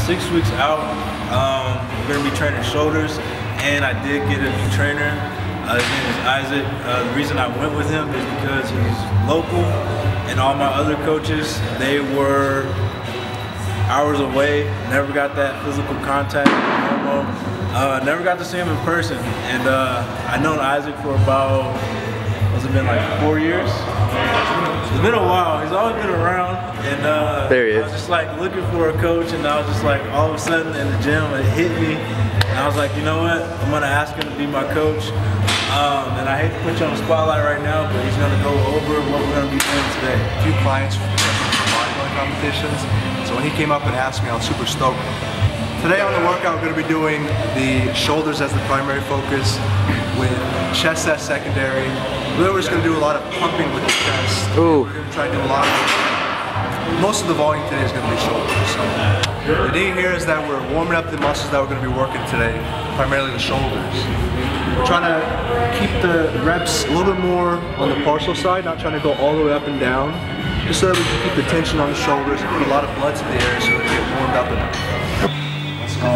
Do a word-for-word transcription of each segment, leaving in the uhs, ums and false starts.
six weeks out. Um, we're gonna be training shoulders, and I did get a new trainer. Uh, his name is Isaac. Uh, the reason I went with him is because he's local, and all my other coaches, they were hours away, never got that physical contact. Uh, never got to see him in person, and uh, I've known Isaac for about, what's it been, like four years? It's been a while. He's always been around, and uh, there he is. I was just like looking for a coach, and I was just like, all of a sudden in the gym, it hit me, and I was like, you know what? I'm gonna ask him to be my coach. Um, and I hate to put you on the spotlight right now, but he's gonna go over what we're gonna be doing today. A few clients from bodybuilding competitions, so when he came up and asked me, I was super stoked. Today on the workout, we're going to be doing the shoulders as the primary focus, with chest as secondary. Really, we're just going to do a lot of pumping with the chest. Ooh. We're going to try to do a lot of, most of the volume today is going to be shoulders. So the idea here is that we're warming up the muscles that we're going to be working today, primarily the shoulders. We're trying to keep the reps a little bit more on the partial side, not trying to go all the way up and down, just so that we can keep the tension on the shoulders and put a lot of blood to the area so we get warmed up enough. Oh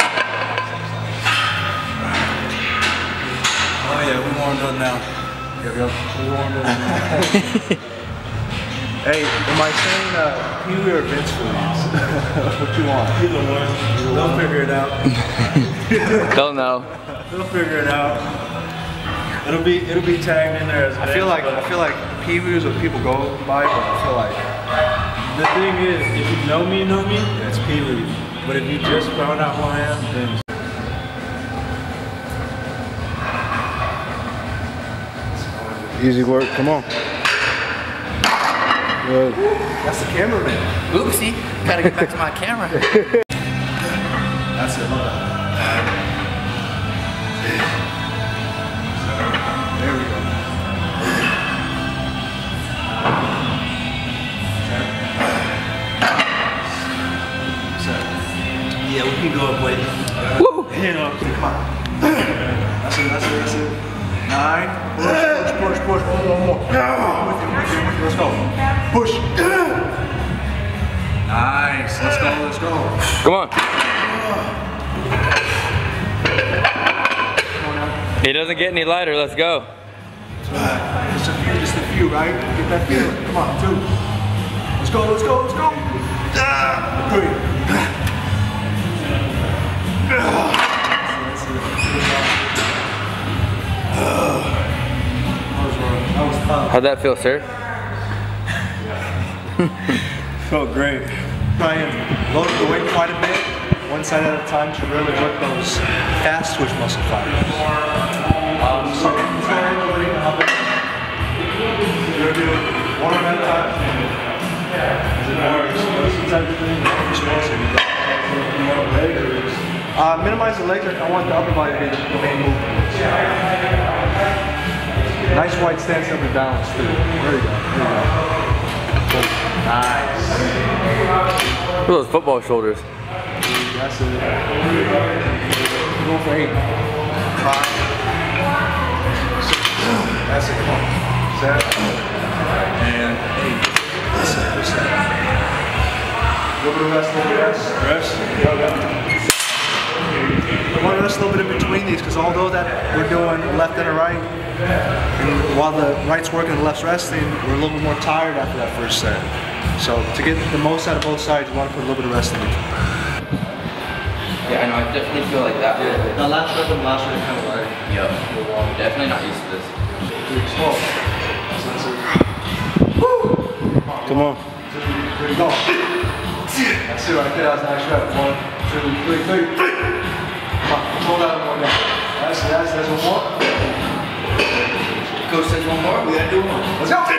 yeah, we warmed up now. Yep, yep. We warmed up now. Hey, am I saying uh, Pee Wee or Vince for these? What you want? Either one. They'll figure it out. Don't know. They'll figure it out. It'll be it'll be tagged in there as I feel like I feel like Pee Wee is what people go by, but I feel like the thing is, if you know me, know me, it's Pee Wee. But if you just found out who I am, then easy work, come on. Good. That's the cameraman. Oopsie, gotta get back to my camera. That's it, love that. There we go. yeah, we can go up way. Woo! You know, Come on. That's it, that's it, that's it. Nine. Push, push, push, push. One more. With you, with you, with you. Let's go. Push. Nice. Let's go, let's go. Come on. He doesn't get any lighter. Let's go. Just a few, just a few, right? Get that feeling. Come on, two. Let's go, let's go, let's go. Three. How'd that feel, sir? felt great. Try and load the weight quite a bit, one side at a time, to really work those fast twitch muscle fibers. Um, so let's go ahead and really help it. You're gonna do one at a time. Is it more explosive type of thing? More explosive. Uh, minimize the legs. I want the upper body to be the main movement. Nice wide stance up and balance too. There you go. There you go. Nice. Look at those football shoulders. That's it. Go for eight. Five. Six. That's it. Come on. Seven. And eight. That's it. That's it. A little bit of rest, a little bit of rest. Rest? Yoga. I want to rest a little bit in between these, because although that we're doing left and a right, and while the right's working and the left's resting, we're a little bit more tired after that first set. So to get the most out of both sides, you want to put a little bit of rest in between. Yeah, I know, I definitely feel like that. Yeah, the last rep and the last rep kind of like, Yep. Definitely not used to this. slow. Come on. There you go. That's it right there, that's the next rep. One, two, three, three. Come on, control that one more. That's it, that's it, that's one more. Coach says one more, we gotta do one. Let's go!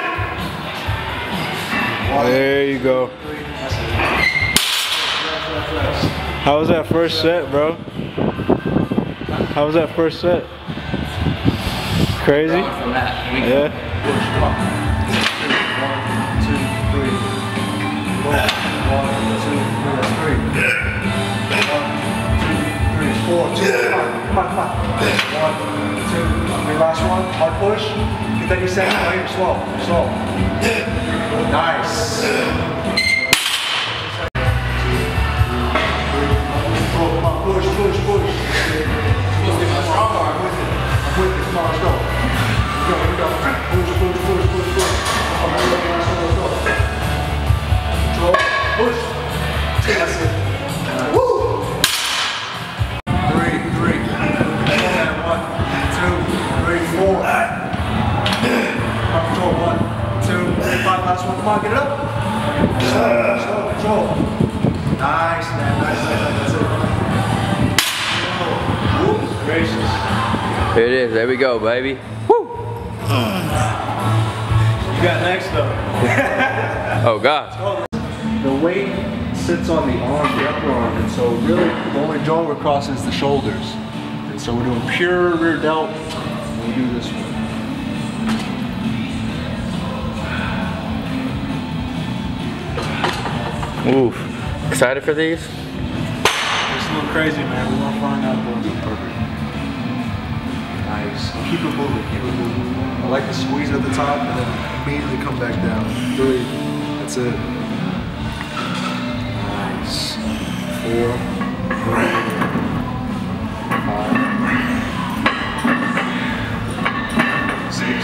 One, There you go. three, that's it. Rest, rest, rest. How was that first set, bro? How was that first set? Crazy? From that. Here we go. Yeah. Push, come on. One, two, three. One, one, two, three, that's three. One, two, three, four, two, come on, come on, come on. One, two, three, last one, hard push. Get that your second, right? Slow, slow. Nice. Two, three, That's it. Woo! Three, three. One, two, three, four. Control. One, two, three, five. Last one. Come on, get it up. Slow, slow, control. Nice, man. Nice, nice, nice. That's it. Oh, gracious. Here it is. There we go, baby. Woo! You got next though. Oh God. The weight sits on the arm, the upper arm, and so really the only joint we're crossing is the shoulders. And so we're doing pure rear delt when we do this one. Oof. Excited for these? It's a little crazy, man. We're gonna find out though. Perfect. Nice. Keep it moving, keep it moving. I like to squeeze at the top and then immediately come back down. Three. That's it. Nice. Four. Five. Six.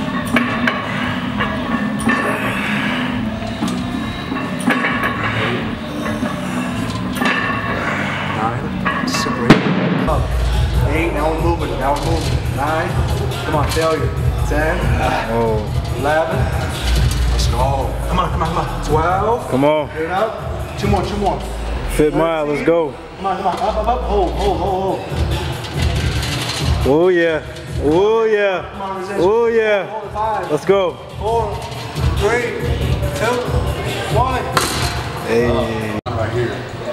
Eight, now we're moving, now we're moving. Nine, come on, failure. Ten, Oh. eleven, let's go. Come on, come on, come on. Twelve, Come on. get it up. Two more, two more. Fit mile, let's go. Come on, come on, up, up, up. Hold, hold, hold, hold. Oh yeah. Oh yeah. Come on, resist. Oh yeah. Hold it, five, Let's go. four, three, two, one. Hey. Right here.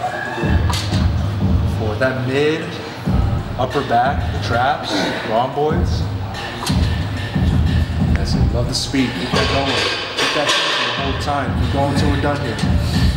For that mid, upper back, the traps, rhomboids. That's it. Love the speed. Keep that going. Keep that going the whole time. Keep going until we're done here.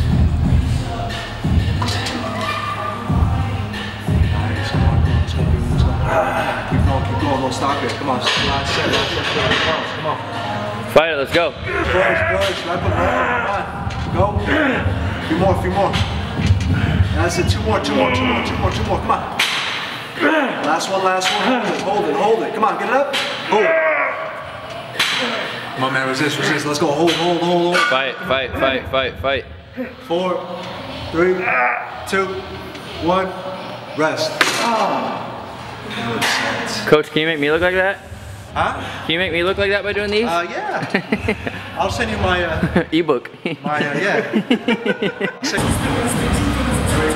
Nice. Come on, come on. Let's go. Let's go. Keep going. Keep going. Don't stop it. Come on. Last set. Last set. Come on. Fight it. Let's go. Push, push. Right foot down. Come on. Go. A few more. A few more. That's it. Two more. Two more. Two more. Two more. Two more. Come on. Last one, last one, hold it, hold it, hold it. Come on, get it up. Hold it. Come on, man, resist, resist. Let's go, hold, hold, hold, hold. Fight, fight, fight, fight, fight. Four, three, two, one, rest. Good set. Coach, can you make me look like that? Huh? Can you make me look like that by doing these? Uh, yeah. I'll send you my, uh, ebook. my, uh, yeah. Six, three,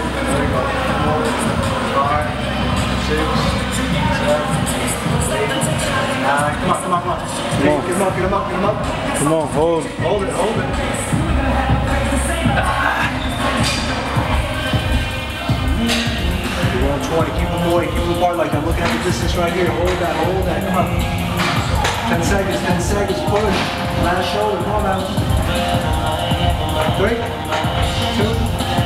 five, six, seven, eight, nine. Come on, come on, come on. Come on. Get him up, get him up, get him up. Come on, hold. Hold it, hold it. You're on twenty, keep them away, keep them apart like that. Look at the distance right here. Hold that, hold that. Come on. ten seconds, ten seconds, push. Last shoulder, come on now. Three, two,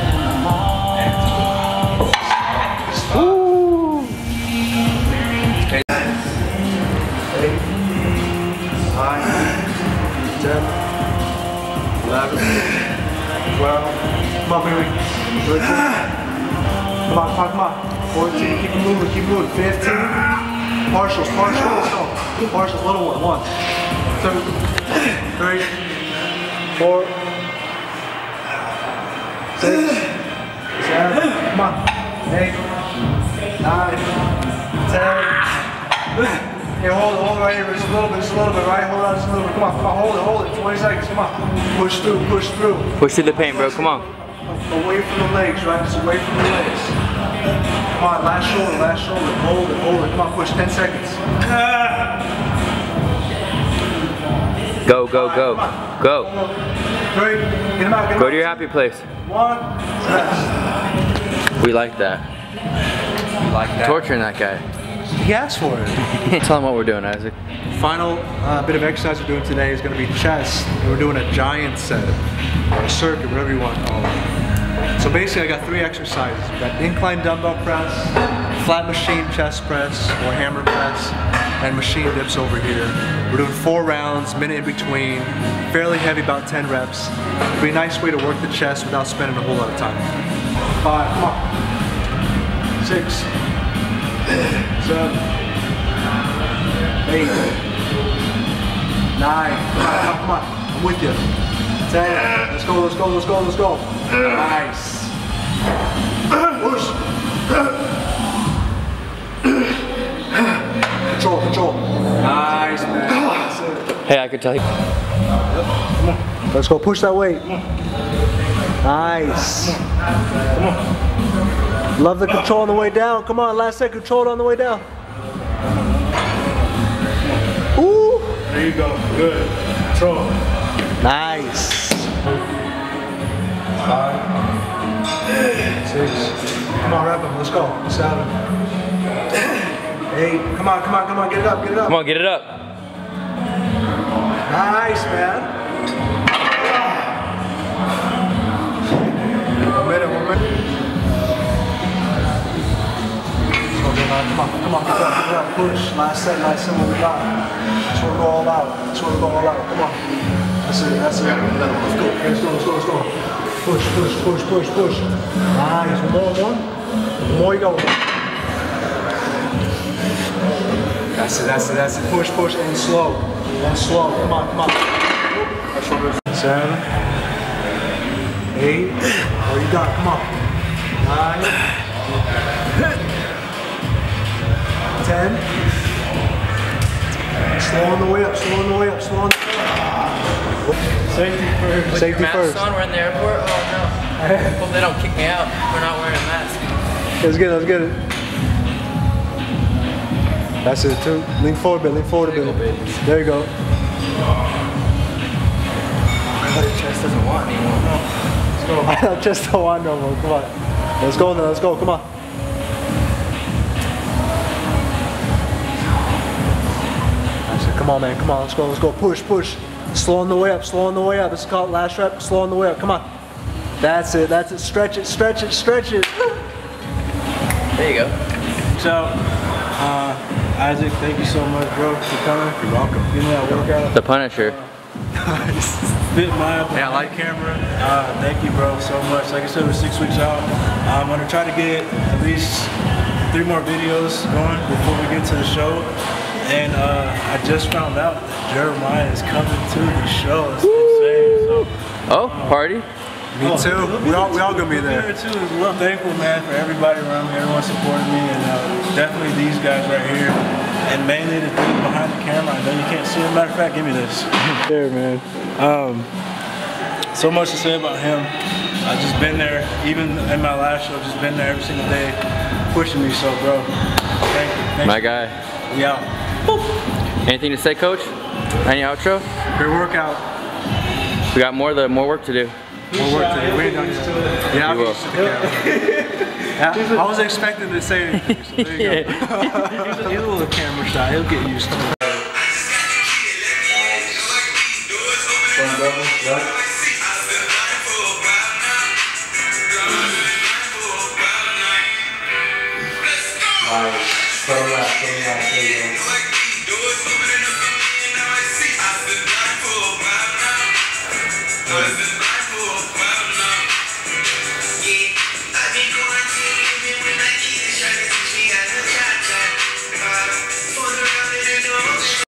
Woo! eight, nine, ten, eleven, twelve. Come on, baby. thirteen. Come on, come on, come on. fourteen. Keep it moving, keep it moving. fifteen. Partials, partials. Let's go. Partials, little one. One, two, three, four, six, seven. Come on. Eight, nine, ten. Here, hold it, hold it right here, just a little bit, just a little bit, right? Hold on, just a little bit. Come on, come on, hold it, hold it. twenty seconds, come on. Push through, push through. Push through the paint, bro. Come on. Away from the legs, right? Just away from the legs. Come on, last shoulder, last shoulder. Hold it, hold it. Come on, push, ten seconds. Go, go, go. Go. Three, get him out, get him Go out. to your happy place. One, rest. We like that. You like that? Torturing that guy. He asked for it. Tell him what we're doing, Isaac. Final uh, bit of exercise we're doing today is going to be chest. And we're doing a giant set, or a circuit, whatever you want to call it. So basically I got three exercises. We got incline dumbbell press, flat machine chest press, or hammer press, and machine dips over here. We're doing four rounds, minute in between, fairly heavy, about ten reps. It'll be a nice way to work the chest without spending a whole lot of time. Five, come on. Six, seven, eight, nine, come on, come on, come on. I'm with you. ten, let's go, let's go, let's go, let's go. Nice. Hey, I could tell you. Come on. Let's go. Push that weight. Nice. Come on. Love the control on the way down. Come on. Last set. Control it on the way down. Ooh. There you go. Good. Control. Nice. Five. Six. Come on, wrap him. Let's go. Seven. Eight. Come on, come on, come on. Get it up. Get it up. Come on, get it up. Nice, man. One minute, one minute. Let's go, man. Come on, come on, get it up, get it up. Push. Last set, last set, what we got. That's where we go all out. That's where we go all out. Come on. That's it, that's it. Let's go, let's go, let's go, let's go. Push, push, push, push, push. Nice. One more, one. One more you go. That's it, that's it, that's it. Push, push, and slow. And slow. Come on, come on. Seven. Eight. Oh, you got it. Come on. Nine. Ten. Slow on the way up, slow on the way up, slow on the way up. Safety first. With Safety your mask first. on, we're in the airport. Oh no. Hope they don't kick me out. We're not wearing a mask. Let's get it, let's get it. That's it, too. Lean forward a bit, lean forward a bit. There you go. My chest doesn't want anymore. Let's go. I just don't want no more. Come on. Let's go now, let's go. Come on. That's it. Come on, man. Come on. Let's go. Let's go. Push, push. Slow on the way up. Slow on the way up. This is called last rep. Slow on the way up. Come on. That's it. That's it. Stretch it. Stretch it. Stretch it. There you go. So, uh, Isaac, thank you so much, bro, for coming. You're welcome. Give me that workout. The Punisher. Fit my Yeah, I like camera. Uh, thank you, bro, so much. Like I said, we're six weeks out. I'm gonna try to get at least three more videos going before we get to the show. And uh, I just found out that Jeremiah is coming to the show. It's insane. So, Oh, party. Me too. We all, we all gonna be there. too. I'm thankful, man, for everybody around me, everyone supporting me, and uh, definitely these guys right here, and mainly the dude behind the camera. I know you can't see him. Matter of fact, give me this. There, man. Um, so much to say about him. I've just been there, even in my last show, just been there every single day, pushing me. So, bro, thank you. Thank My you. guy. We out. Anything to say, Coach? Any outro? Great workout. We got more the more work to do. More work today. We ain't done yet. Yeah, I'll You get used to the camera. Yeah, I wasn't expecting to say anything, so there you go. He's a, he's a little camera shy. He'll get used to it. Nice.